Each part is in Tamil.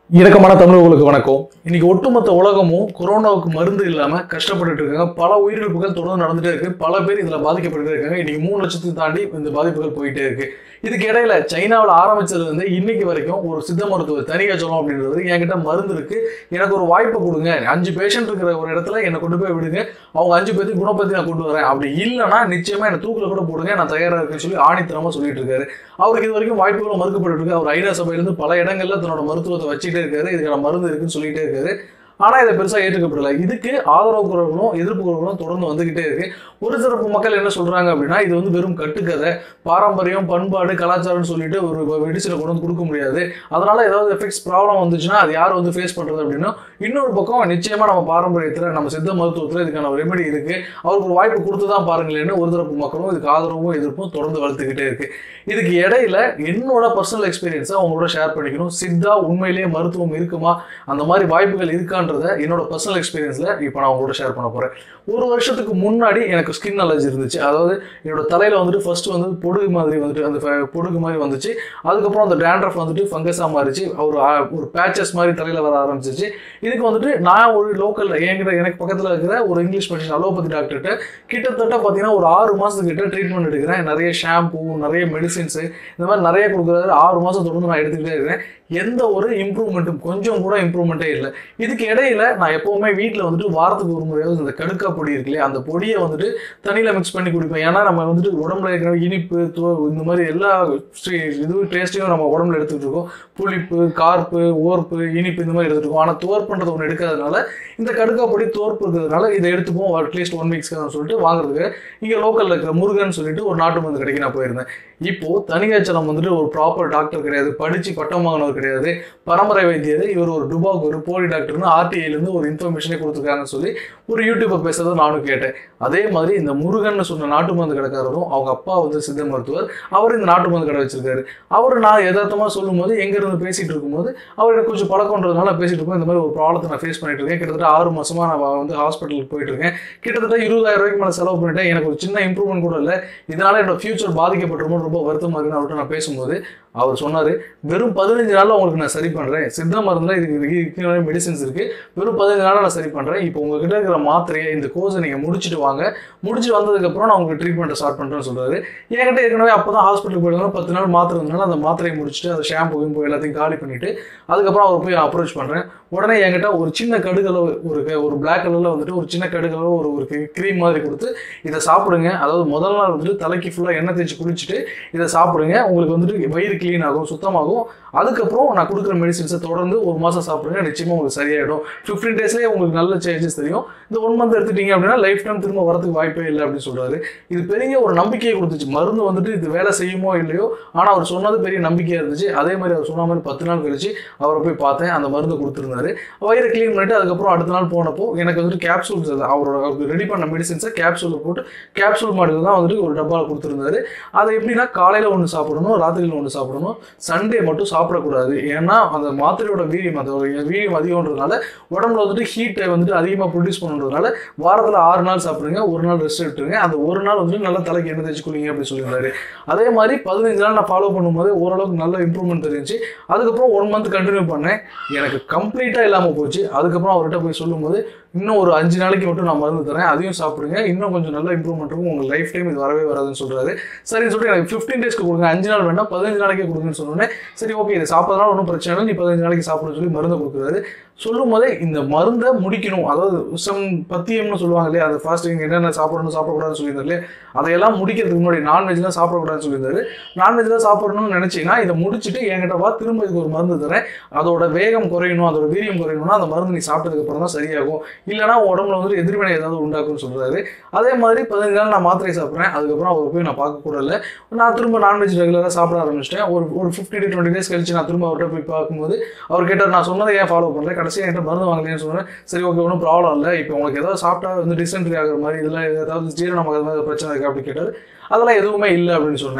இணக்கமான தமிழர்களுக்கு வணக்கம். இன்னைக்கு ஒட்டுமொத்த உலகமும் கொரோனாவுக்கு மருந்து இல்லாம கஷ்டப்பட்டுட்டு இருக்காங்க. பல உயிரிழப்புகள் தொடர்ந்து நடந்துட்டே இருக்கு. பல பேர் இதுல பாதிக்கப்பட்டு இருக்காங்க. இன்னைக்கு 3 லட்சத்துக்கு தாண்டி இந்த பாதிப்புகள் போயிட்டே இருக்கு. இதுக்கு இடையில சைனாவில் ஆரம்பிச்சதுல இருந்து இன்னைக்கு வரைக்கும் ஒரு சித்த மருத்துவர் தனிகாச்சலம் அப்படின்றது என்கிட்ட மருந்து இருக்கு, எனக்கு ஒரு வாய்ப்பு கொடுங்க, 5 பேஷண்ட் இருக்கிற ஒரு இடத்துல என்னை கொண்டு போய் விடுங்க, அவங்க 5 பேருக்கு குணப்படுத்தி நான் கொண்டு வரேன், அப்படி இல்லைன்னா நிச்சயமா என்னை தூக்கில கூட போடுங்க, நான் தயாரா இருக்கேன்னு சொல்லி ஆணித்தரமா சொல்லிட்டு இருக்காரு. அவருக்கு இது வரைக்கும் வாய்ப்புகளும் மறுக்கப்பட்டு இருக்கு. அவர் ஐநா சபையிலிருந்து பல இடங்கள்ல தன்னோட மருத்துவத்தை வச்சுட்டே இருக்காரு, இதுக்கான மருந்து இருக்குன்னு சொல்லிட்டே இருக்காரு. ஆனா இதை பெருசா ஏற்றுக்கப்படல. இதுக்கு ஆதரவு குரல்களும் எதிர்ப்பு குரல்களும் தொடர்ந்து வந்துகிட்டே இருக்கு. ஒரு சிறப்பு மக்கள் என்ன சொல்றாங்க அப்படின்னா, இது வந்து வெறும் கட்டுக்கதை, பாரம்பரியம், பண்பாடு, கலாச்சாரம்னு சொல்லிட்டு ஒரு மெடிசனை கொண்டு வந்து கொடுக்க முடியாது, அதனால ஏதாவது எஃபெக்ட்ஸ் ப்ராப்ளம் வந்துச்சுன்னா அது யார் வந்து ஃபேஸ் பண்றது அப்படின்னா, இன்னொரு பக்கம் நிச்சயமா நம்ம பாரம்பரியத்துல நம்ம சித்த மருத்துவத்துல இதுக்கான ரெமெடி இருக்கு, அவருக்கு ஒரு வாய்ப்பு கொடுத்துதான் பாருங்களேன்னு ஒரு தரப்பு மக்களும் இதுக்கு ஆதரவும் எதிர்ப்பும் தொடர்ந்து வளர்த்துக்கிட்டே இருக்கு. இதுக்கு இடையில என்னோட பர்சனல் எக்ஸ்பீரியன்ஸை அவங்களோட ஷேர் பண்ணிக்கணும். சித்தா உண்மையிலேயே மருத்துவம் இருக்குமா, அந்த மாதிரி வாய்ப்புகள் இருக்கான்றத என்னோட பர்சனல் எக்ஸ்பீரியன்ஸ்ல இப்போ நான் அவங்களோட ஷேர் பண்ண போறேன். ஒரு வருஷத்துக்கு முன்னாடி எனக்கு ஸ்கின் அலர்ஜி இருந்துச்சு. அதாவது என்னோட தலையில வந்துட்டு ஃபர்ஸ்ட் வந்து பொடுகு மாதிரி வந்துட்டு அந்த பொடுகு மாதிரி வந்துச்சு. அதுக்கப்புறம் அந்த டேண்ட்ரஃப் வந்துட்டு ஃபங்கஸா மாறிச்சு, ஒரு பேச்சஸ் மாதிரி தலையில வர ஆரம்பிச்சிச்சு. இதுக்கு வந்துட்டு நான் ஒரு லோக்கல் எனக்கு பக்கத்துல இருக்கிற ஒரு இங்கிலீஷ் மெடிசன் அலோபதி டாக்டர்கிட்ட கிட்டத்தட்ட பார்த்தீங்கன்னா ஒரு 6 மாசத்துக்கிட்ட ட்ரீட்மெண்ட் எடுக்கிறேன். நிறைய ஷாம்பூ, நிறைய மெடிசின்ஸ், இந்த மாதிரி நிறைய கொடுக்குறாரு. 6 மாசம் தொடர்ந்து நான் எடுத்துக்கிட்டே இருக்கிறேன். எந்த ஒரு இம்ப்ரூவ்மெண்ட்டும் கொஞ்சம் கூட இம்ப்ரூவ்மெண்ட்டே இல்லை. இதுக்கு இடையில நான் எப்பவுமே வீட்டில் வந்துட்டு வாரத்துக்கு ஒரு முறையாவது இந்த கடுக்கா பொடி இருக்கு இல்லையா, அந்த பொடியை வந்துட்டு தண்ணியில் மிக்ஸ் பண்ணி குடிப்பேன். ஏன்னா நம்ம வந்துட்டு உடம்புல இருக்கிற இனிப்பு, இந்த மாதிரி எல்லா இதுவும் டேஸ்ட்டையும் நம்ம உடம்புல எடுத்துக்கிட்டு இருக்கோம். புளிப்பு, கார்ப்பு, ஓர்ப்பு, இனிப்பு இந்த மாதிரி எடுத்துட்டு இருக்கோம். ஆனால் துவர்ப்புன்றது ஒன்று எடுக்காதனால இந்த கடுக்கா பொடி துவர்ப்பு இருக்கிறதுனால இதை எடுத்துப்போம் அட்லீஸ்ட் 1 வீக்ஸ்க்கு சொல்லிட்டு வாங்குறதுக்கு இங்கே லோக்கலில் இருக்கிற முருகன் சொல்லிட்டு ஒரு நாட்டு மருந்து கடைக்கு நான் போயிருந்தேன். இப்போ தனிகாச்சலம் வந்துட்டு ஒரு ப்ராப்பர் டாக்டர் கிடையாது, படிச்சு பட்டம் வாங்கினவர் கிடையாது, பரம்பரை வைத்தியர். இவர் ஒரு டுபாக் ஒரு போலி டாக்டர்னு ஆர்டிஐலேருந்து ஒரு இன்ஃபர்மேஷனே கொடுத்துருக்காங்கன்னு சொல்லி ஒரு யூடியூப்பர் பேசுறதை நானும் கேட்டேன். அதே மாதிரி இந்த முருகன் சொன்ன நாட்டு மருந்து கடைக்காரரும் அவங்க அப்பா வந்து சித்த மருத்துவர், அவர் இந்த நாட்டு மருந்து கடை வச்சிருக்காரு. அவர் நான் யதார்த்தமா சொல்லும் போது எங்க இருந்து பேசிட்டு இருக்கும்போது அவர் எனக்கு கொஞ்சம் பழக்கம்ன்றதுனால பேசிட்டு இருக்கோம். இந்த மாதிரி ஒரு ப்ராப்ளத்தை நான் ஃபேஸ் பண்ணிட்டு இருக்கேன். கிட்டத்தட்ட 6 மாசமா நான் வந்து ஹாஸ்பிட்டலுக்கு போயிட்டு இருக்கேன். கிட்டத்தட்ட 20,000 ரூபாய்க்கு மேலே செலவு பண்ணிட்டேன். எனக்கு ஒரு சின்ன இம்ப்ரூவ்மெண்ட் கூட இல்லை. இதனால என்னோட ஃபியூச்சர் பாதிக்கப்பட்டுருமோ ரொம்ப வருத்தமா இருக்குன்னு அவர்கிட்ட நான் பேசும்போது அவர் சொன்னாரு, வெறும் 15 நாள்ல உங்களுக்கு நான் சரி பண்றேன், சித்த மருந்துல இதுக்கு மெடிசின்ஸ் இருக்கு, வெறும் 15 நாள்ல நான் சரி பண்றேன். இப்போ உங்ககிட்ட இருக்கிற மாத்திரையை இந்த கோர்ஸை நீங்க முடிச்சுட்டு வாங்க, முடிச்சுட்டு வந்ததுக்கு அப்புறம் நான் உங்களுக்கு ட்ரீட்மெண்ட்டை ஸ்டார்ட் பண்றேன்னு சொல்றாரு. என்கிட்ட ஏற்கனவே அப்பதான் ஹாஸ்பிட்டலுக்கு போயிருந்தாலும் 10 நாள் மாத்திரை இருந்தனால அந்த மாத்திரையை முடிச்சுட்டு அந்த ஷாம்பு எல்லாத்தையும் காலி பண்ணிட்டு அதுக்கப்புறம் அவர் போய் அப்ரோச் பண்றேன். உடனே என்கிட்ட ஒரு சின்ன கடுகளவு ஒரு பிளாக் கலர்ல வந்துட்டு ஒரு சின்ன கடுகளவு ஒரு கிரீம் மாதிரி கொடுத்து இதை சாப்பிடுங்க, அதாவது முதல் நாள் வந்துட்டு தலைக்கு ஃபுல்லா எண்ணெய் தேய்ச்சி குளிச்சுட்டு இதை சாப்பிடுங்க, உங்களுக்கு வந்துட்டு வயிறு கிளீன் ஆகும், சுத்தமாகும். அதுக்கப்புறம் நான் கொடுக்குற மெடிசின்ஸை தொடர்ந்து 1 மாசம் சாப்பிடுங்க, நிச்சயமா உங்களுக்கு சரியாயிடும். 15 டேஸ்லேயே உங்களுக்கு நல்ல சேஞ்சஸ் தெரியும். இந்த 1 மந்த் எடுத்துட்டீங்க அப்படின்னா லைஃப் டைம் திரும்ப வரதுக்கு வாய்ப்பே இல்லை அப்படின்னு சொல்றாரு. இது பெரிய ஒரு நம்பிக்கையை கொடுத்துச்சு. மருந்து வந்துட்டு இது வேலை செய்யுமோ இல்லையோ, ஆனால் அவர் சொன்னது பெரிய நம்பிக்கையா இருந்துச்சு. அதே மாதிரி அவர் சொன்ன மாதிரி 10 நாள் கழிச்சு அவரை போய் பார்த்தேன். அந்த மருந்து கொடுத்துருந்தாரு. வயிறு கிளீன் பண்ணிட்டு அதுக்கப்புறம் அடுத்த நாள் போனப்போ எனக்கு வந்துட்டு கேப்சூல்ஸ், அவருக்கு ரெடி பண்ண மெடிசின்ஸை கேப்சூல் போட்டு கேப்சூல் மாடல் தான் வந்துட்டு ஒரு டப்பாவில் கொடுத்துருந்தாரு. அதை எப்படின்னா காலையில் ஒன்று சாப்பிடணும், ராத்திரியில் ஒன்று சாப்பிடணும், சண்டே மட்டும் சாப்பிடக்கூடாது. ஏன்னா அந்த மாத்திரையோட வீரியம், அந்த வீரியம் அதிகம்ன்றதுனால உடம்புல வந்துட்டு ஹீட்டை வந்துட்டு அதிகமாக ப்ரொடியூஸ் பண்ணுறதுனால வாரத்தில் 6 நாள் சாப்பிடுங்க, 1 நாள் ரெஸ்ட் எடுத்துருங்க, அந்த 1 நாள் வந்துட்டு நல்லா தலைக்கு எண்ணெய் தேய்ச்சி குளிங்க அப்படின்னு சொல்லியிருந்தாரு. அதே மாதிரி 15 நாள் நான் ஃபாலோ பண்ணும்போது ஓரளவுக்கு நல்ல இம்ப்ரூவ்மெண்ட் தெரிஞ்சு அதுக்கப்புறம் 1 மந்த் கண்டினியூ பண்ணேன். எனக்கு கம்ப்ளீட்டாக இல்லாமல் போச்சு. அதுக்கப்புறம் அவர்கிட்ட போய் சொல்லும்போது இன்னும் ஒரு 5 நாளைக்கு மட்டும் நான் மருந்து தரேன், அதையும் சாப்பிடுங்க, இன்னும் கொஞ்சம் நல்ல இம்ப்ரூவ்மெண்ட் இருக்கும், உங்கள் லைஃப் டைம் இது வரவே வராதுன்னு சொல்றாரு. சரின்னு சொல்லிட்டு எனக்கு 15 டேஸ்க்கு கொடுங்க, 5 நாள் வேண்டாம் 15 நாளைக்கே கொடுங்கன்னு சொன்னோன்னே சரி ஓகே இதை சாப்பிட்றதுனால ஒன்றும் பிரச்சனை இல்லை, நீ 15 நாளைக்கு சாப்பிடுன்னு சொல்லி மருந்து கொடுக்குறாரு. சொல்லும் போதே இந்த மருந்தை முடிக்கணும், அதாவது பத்தியம்னு சொல்லுவாங்க இல்லையா, அது ஃபாஸ்டிங் என்னென்ன சாப்பிடணும் சாப்பிடக்கூடாதுன்னு சொல்லியிருந்தாரு இல்லையா, அதையெல்லாம் முடிக்கிறதுக்கு முன்னாடி நான்வெஜ்லாம் சாப்பிடக்கூடாதுன்னு சொல்லியிருந்தாரு. நான்வெஜ்லாம் சாப்பிடணும்னு நினைச்சீங்கன்னா இதை முடிச்சுட்டு என்கிட்ட வா, திரும்ப இதுக்கு ஒரு மருந்து தரேன், அதோட வேகம் குறையணும், அதோட வீரியம் குறையணும்னா அந்த மருந்து நீ சாப்பிட்டதுக்கு அப்புறம் தான் சரியாகும், இல்லைனா உடம்புல வந்து எதிர்வினை ஏதாவது உண்டாக்கும்னு சொல்றாரு. அதே மாதிரி 15 நாள் நான் மாத்திரை சாப்பிட்றேன். அதுக்கப்புறம் அவர் போய் நான் பார்க்க கூட இல்லை. நான் திரும்ப நான்வெஜ் ரெகுலராக சாப்பிட ஆரம்பிச்சிட்டேன். ஒரு 15 to 20 டேஸ் கழிச்சு நான் திரும்ப அவர்கிட்ட போய் பார்க்கும்போது அவர் கேட்டார், நான் சொன்னதை ஏன் ஃபாலோ பண்ணுறேன், கடைசியாக என்கிட்ட மருந்து வாங்கலைன்னு சொன்னேன். சரி ஓகே ஒன்றும் ப்ராப்ளம் இல்லை, இப்போ உங்களுக்கு ஏதாவது சாப்பிட்டா வந்து டிசென்ட்ரி ஆகிற மாதிரி இதெல்லாம் ஏதாவது ஜீரணம் ஆகிற மாதிரி பிரச்சனை இருக்குது அப்படி கேட்டார். அதெல்லாம் எதுவுமே இல்லை அப்படின்னு சொன்னேன்.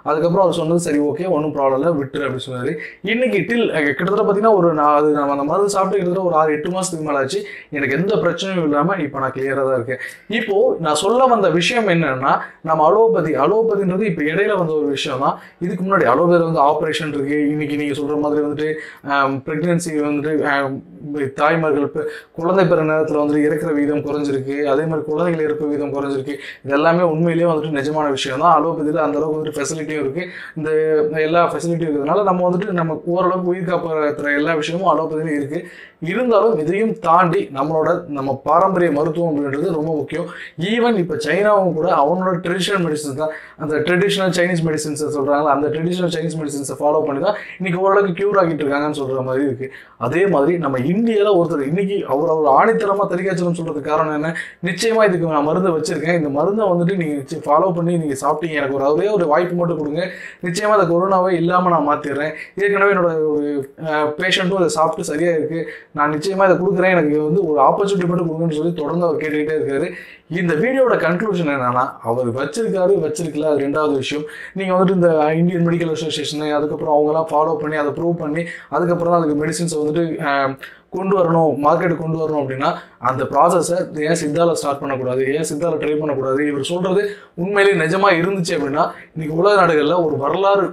அதுக்கப்புறம் அவர் சொன்னது சரி ஓகே ஒன்றும் ப்ராப்ளம் இல்லை விட்டுரு அப்படின்னு சொன்னாரு. இன்னைக்கு கிட்டத்தட்ட பார்த்தீங்கன்னா நம்ம அந்த மருந்து சாப்பிட்டு கிட்டத்தட்ட ஒரு 6-8 மாதத்துக்கு மேலே ஆச்சு. எனக்கு எந்த பிரச்சனையும் இல்லாமல் இப்போ நான் கிளியராக தான் இருக்கேன். இப்போ நான் சொல்ல வந்த விஷயம் என்னன்னா, நம்ம அலோபதின்றது இப்போ இடையில வந்த ஒரு விஷயம் தான். இதுக்கு முன்னாடி அலோபதியில் வந்து ஆப்ரேஷன் இருக்கு. இன்னைக்கு நீங்கள் சொல்கிற மாதிரி வந்துட்டு ப்ரெக்னென்சி வந்துட்டு தாய்மார்கள் குழந்தை பிற நேரத்தில் வந்துட்டு இறக்குற வீதம் குறைஞ்சிருக்கு. அதே மாதிரி குழந்தைகள் இறப்பு வீதம் குறைஞ்சிருக்கு. இது எல்லாமே உண்மையிலேயே வந்துட்டு நிஜமான விஷயம் தான். அலோபதியில் அந்த அளவுக்கு வந்துட்டு ஃபெசிலிட்டியும் இருக்கு. இந்த எல்லா ஃபெசிலிட்டியும் இருக்கிறதுனால நம்ம வந்துட்டு நம்ம ஓரளவுக்கு உயிர் காப்பாற்றுற எல்லா விஷயமும் அலோபதியிலும் இருக்கு. இருந்தாலும் இதையும் தாண்டி நம்ம பாரம்பரிய மருத்துவம் அப்படின்றது ரொம்ப முக்கியம். ஈவன் இப்போ சைனாவும் கூட அவனோட ட்ரெடிஷனல் மெடிசன்ஸ் தான், அந்த ட்ரெடிஷனல் சைனீஸ் மெடிசன்ஸ் சொல்றாங்க, அந்த ட்ரெடிஷனல் சைனீஸ் மெடிசன்ஸை ஃபாலோ பண்ணி தான் இன்னைக்கு ஓரளவுக்கு கியூர் ஆகிட்டு இருக்காங்கன்னு சொல்ற மாதிரி இருக்கு. அதே மாதிரி நம்ம இந்தியாவில் ஒருத்தர் இன்னைக்கு அவர் ஆணித்தரமா தெரிவிக்கணும்னு சொல்றதுக்கு காரணம் என்ன, நிச்சயமா இதுக்கு நான் மருந்து வச்சிருக்கேன், இந்த மருந்தை வந்துட்டு நீங்க ஃபாலோ பண்ணி நீங்க சாப்பிட்டீங்க, எனக்கு ஒரே ஒரு வாய்ப்பு மட்டும் கொடுங்க, நிச்சயமா அந்த கொரோனாவை இல்லாம நான் மாத்திடுறேன். ஏற்கனவே என்னோட ஒரு பேஷண்ட்டும் அதை சாப்பிட்டு சரியா இருக்கு, நான் நிச்சயமா இதை கொடுக்குறேன், எனக்கு வந்து ஒரு ஆப்பர்ச்சுனிட்டி மட்டும் கொடுங்கன்னு சொல்லி தொடர்ந்து அவர் கேட்டுக்கிட்டே இருக்காரு. இந்த வீடியோட கன்க்ளூஷன் என்னன்னா, அவர் வச்சிருக்கல அது ரெண்டாவது விஷயம். நீங்க வந்துட்டு இந்த இந்தியன் மெடிக்கல் அசோசியேஷன் அதுக்கப்புறம் அவங்கலாம் ஃபாலோ பண்ணி அதை ப்ரூவ் பண்ணி அதுக்கப்புறம் தான் அதுக்கு மெடிசின்ஸை வந்துட்டு கொண்டு வரணும், மார்க்கெட்டுக்கு கொண்டு வரணும் அப்படின்னா அந்த ப்ராசஸை ஏன் சித்தால ஸ்டார்ட் பண்ணக்கூடாது, ஏன் சித்தால ட்ரை பண்ணக்கூடாது? இவர் சொல்றது உண்மையிலேயே நிஜமா இருந்துச்சு அப்படின்னா இன்னைக்கு உலக நாடுகளில் ஒரு வரலாறு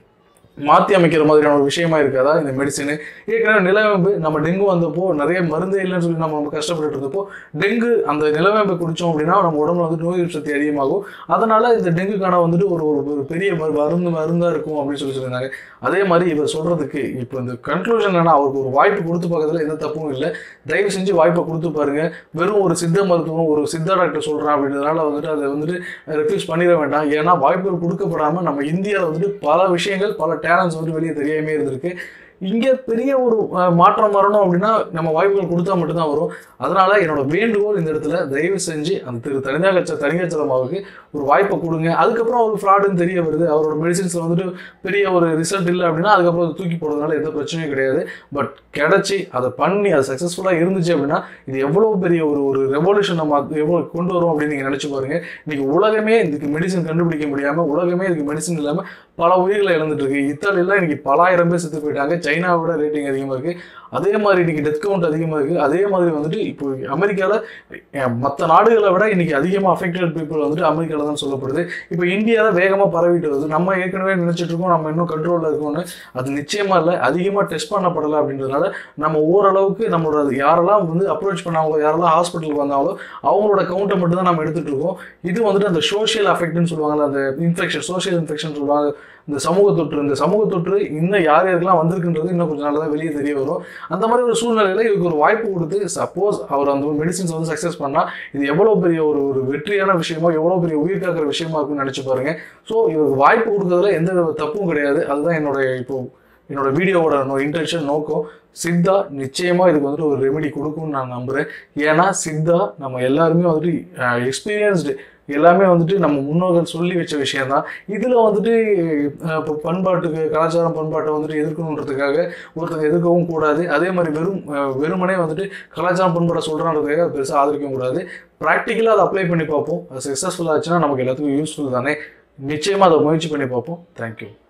மாற்றி அமைக்கிற மாதிரியான ஒரு விஷயமா இருக்காதா இந்த மெடிசனு? ஏற்கனவே நிலவேம்பு நம்ம டெங்கு வந்தப்போ நிறைய மருந்து இல்லைன்னு சொல்லி நம்ம கஷ்டப்பட்டு இருந்தப்போ டெங்கு அந்த நிலவேம்பை குடித்தோம் அப்படின்னா நம்ம உடம்புல வந்து நோய் எதிர்ப்பு சக்தி அதிகமாகும், அதனால இந்த டெங்குக்கான வந்துட்டு ஒரு பெரிய மருந்தாக இருக்கும் அப்படின்னு சொல்லியிருந்தாங்க. அதே மாதிரி இவர் சொல்றதுக்கு இப்போ இந்த கன்க்ளூஷன் என்னன்னா, அவருக்கு ஒரு வாய்ப்பு கொடுத்து பார்க்கறதுல எந்த தப்பும் இல்லை. தயவு செஞ்சு வாய்ப்பை கொடுத்து பாருங்க. வெறும் ஒரு சித்த மருத்துவம் ஒரு சித்தா டாக்டர் சொல்றான் அப்படின்றதுனால வந்துட்டு அதை வந்துட்டு ரெஃப்யூஸ் பண்ணிட வேண்டாம். ஏன்னா வாய்ப்புகள் கொடுக்கப்படாம நம்ம இந்தியாவில் வந்துட்டு பல விஷயங்கள் பல டேலண்ட்ஸ் வந்து வெளியே தெரியாமே இருந்திருக்கு. இங்கே பெரிய ஒரு மாற்றம் வரணும் அப்படின்னா நம்ம வாய்ப்புகள் கொடுத்தா மட்டும்தான் வரும். அதனால என்னோட வேண்டுகோள் இந்த இடத்துல தயவு செஞ்சு அந்த தனியாச்சலமாவுக்கு ஒரு வாய்ப்பை கொடுங்க. அதுக்கப்புறம் அவர் ஃப்ராடுன்னு தெரிய வருது, அவரோட மெடிசின்ஸில் வந்துட்டு பெரிய ஒரு ரிசல்ட் இல்லை அப்படின்னா அதுக்கப்புறம் அதை தூக்கி போடுறதுனால எந்த பிரச்சனையும் கிடையாது. பட் கிடைச்சி அதை பண்ணி அது சக்ஸஸ்ஃபுல்லாக இருந்துச்சு அப்படின்னா இது எவ்வளோ பெரிய ஒரு ரெவல்யூஷன் நம்ம எவ்வளோ கொண்டு வரும் அப்படின்னு நீங்கள் நினச்சி பாருங்க. இன்னைக்கு உலகமே இதுக்கு மெடிசன் கண்டுபிடிக்க முடியாமல் உலகமே இதுக்கு மெடிசன் இல்லாமல் பல உயிர்களை இழந்துட்டு இருக்கு. இத்தாலியில் இன்னைக்கு பல ஆயிரம் பேர் செத்து போயிட்டாங்க. சைனாவோட ரேட்டிங் அதிகமாக இருக்கு. அதே மாதிரி இன்னைக்கு டெத் கவுண்ட் அதிகமாக இருக்கு. அதே மாதிரி வந்துட்டு இப்போ அமெரிக்காவில் மற்ற நாடுகளை விட இன்னைக்கு அதிகமாக அஃபெக்டட் பீப்புள் வந்துட்டு அமெரிக்காவில் தான் சொல்லப்படுது. இப்போ இந்தியாவில் வேகமாக பரவிட்டு வருது. நம்ம ஏற்கனவே நினைச்சிட்டு இருக்கோம் நம்ம இன்னும் கண்ட்ரோலில் இருக்கோம்னு, அது நிச்சயமா இல்லை. அதிகமாக டெஸ்ட் பண்ணப்படலை அப்படின்றதுனால நம்ம ஓரளவுக்கு நம்மளோட யாரெல்லாம் வந்து அப்ரோச் பண்ணாங்களோ யாரெல்லாம் ஹாஸ்பிட்டலுக்கு வந்தாங்களோ அவங்களோட கவுண்டை மட்டும் தான் நம்ம எடுத்துட்டு இருக்கோம். இது வந்துட்டு அந்த சோஷியல் அஃபெக்ட்னு சொல்லுவாங்கல்ல, அந்த இன்ஃபெக்ஷன் சோஷியல் இன்ஃபெக்ஷன் சொல்லுவாங்க, இந்த சமூக தொற்று இன்னும் யாருக்கெல்லாம் வந்திருக்குன்றது இன்னும் கொஞ்சம் நாள் தான் வெளியே தெரிய வரும். அந்த மாதிரி ஒரு சூழ்நிலையில் இதுக்கு ஒரு வாய்ப்பு கொடுத்து சப்போஸ் அவர் அந்த மெடிசின்ஸ் வந்து சக்ஸஸ் பண்ணால் இது எவ்வளோ பெரிய ஒரு வெற்றியான விஷயமோ எவ்வளோ பெரிய உயிர் காக்கிற விஷயமா இருக்குன்னு நினச்சி பாருங்க. ஸோ இவருக்கு வாய்ப்பு கொடுக்கறதுல எந்த தப்பும் கிடையாது. அதுதான் என்னோட வீடியோவோட இன்டென்ஷன் நோக்கம். சித்தா நிச்சயமா இதுக்கு வந்துட்டு ஒரு ரெமெடி கொடுக்கும்னு நான் நம்புறேன். ஏன்னா சித்தா நம்ம எல்லாருமே வந்துட்டு எக்ஸ்பீரியன்ஸ்டு, எல்லாமே வந்துட்டு நம்ம முன்னோர்கள் சொல்லி வச்ச விஷயம் தான். இதில் வந்துட்டு இப்போ கலாச்சாரம் பண்பாட்டை வந்துட்டு எதிர்க்கணுன்றதுக்காக ஒருத்தர் எதிர்க்கவும் கூடாது. அதே மாதிரி வெறுமனே வந்துட்டு கலாச்சாரம் பண்பாட்டை சொல்கிறான்றதுக்காக பெருசாக ஆதரிக்கவும் கூடாது. ப்ராக்டிக்கலாக அதை அப்ளை பண்ணி பார்ப்போம். அது சக்ஸஸ்ஃபுல்லாக ஆச்சுன்னா நமக்கு எல்லாத்துக்கும் யூஸ்ஃபுல் தானே. நிச்சயமாக அதை முயற்சி பண்ணி பார்ப்போம். தேங்க்யூ.